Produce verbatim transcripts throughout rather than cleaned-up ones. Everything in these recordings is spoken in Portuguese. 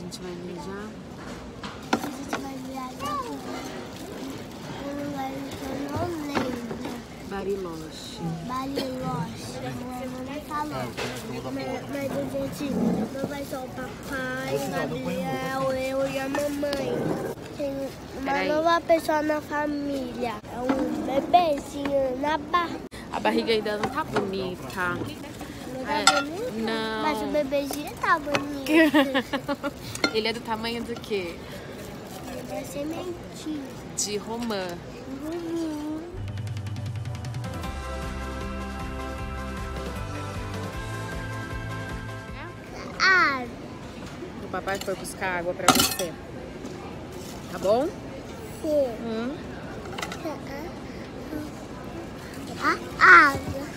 gente vai viajar? A gente vai viajar para um lugar que eu não lembro. Bariloche. Bariloche. Minha mãe falou. Mas, mas a gente não vai só o papai, o Gabriel, eu e a mamãe. Tem uma Peraí. nova pessoa na família. É um bebezinho na barriga. A barriga ainda não tá bonita. Não tá É, bonito? não. Mas o bebezinho tá bonito. Ele é do tamanho do quê? É sementinho. De romã. Uhum. Ah, O papai foi buscar água pra você. Tá bom? sim. Hum. A água.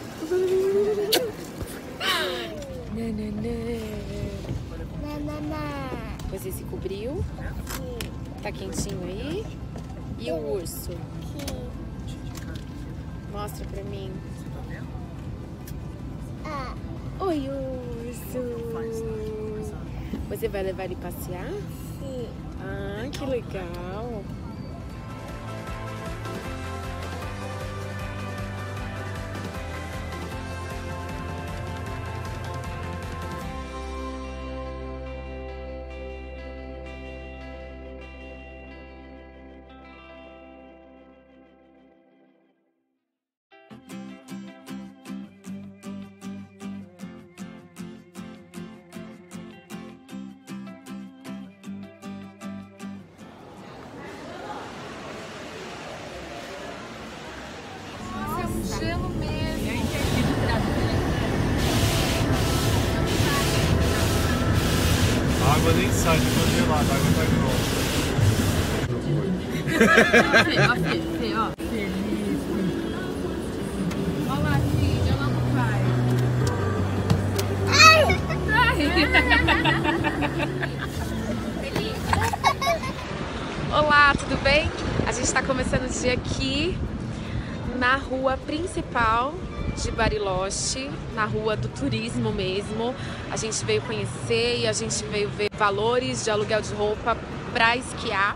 Nananã. Nananã. Você se cobriu? Sim. Tá quentinho aí? E o urso? Sim. Mostra pra mim. Ah, Oi, urso! Você vai levar ele passear? sim. Ah, que legal! Gelo mesmo. A água nem sai de congelada, a água tá grossa. Ó, Fê, Fê, ó. Olha lá, filha, olha lá pro pai. Olá, tudo bem? A gente está começando o dia aqui na rua principal de Bariloche, na rua do turismo mesmo. A gente veio conhecer e a gente veio ver valores de aluguel de roupa para esquiar.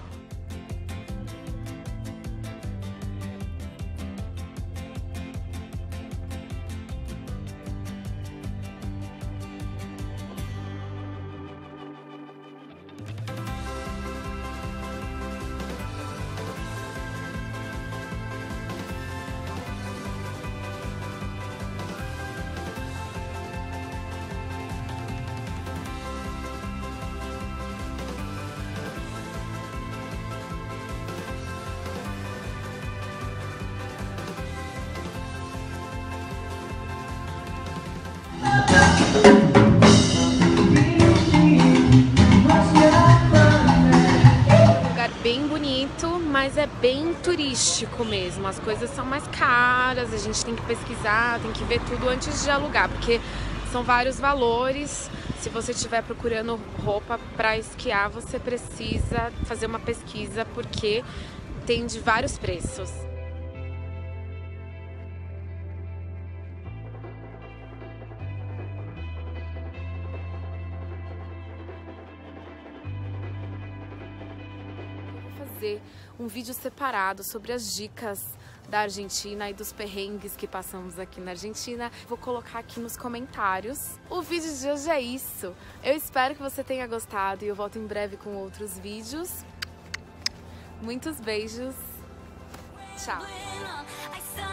Um lugar bem bonito, mas é bem turístico mesmo. As coisas são mais caras, a gente tem que pesquisar, tem que ver tudo antes de alugar, porque são vários valores. Se você estiver procurando roupa para esquiar, você precisa fazer uma pesquisa, porque tem de vários preços. Fazer um vídeo separado sobre as dicas da Argentina e dos perrengues que passamos aqui na Argentina. Vou colocar aqui nos comentários. O vídeo de hoje é isso. Eu espero que você tenha gostado e eu volto em breve com outros vídeos. Muitos beijos. Tchau.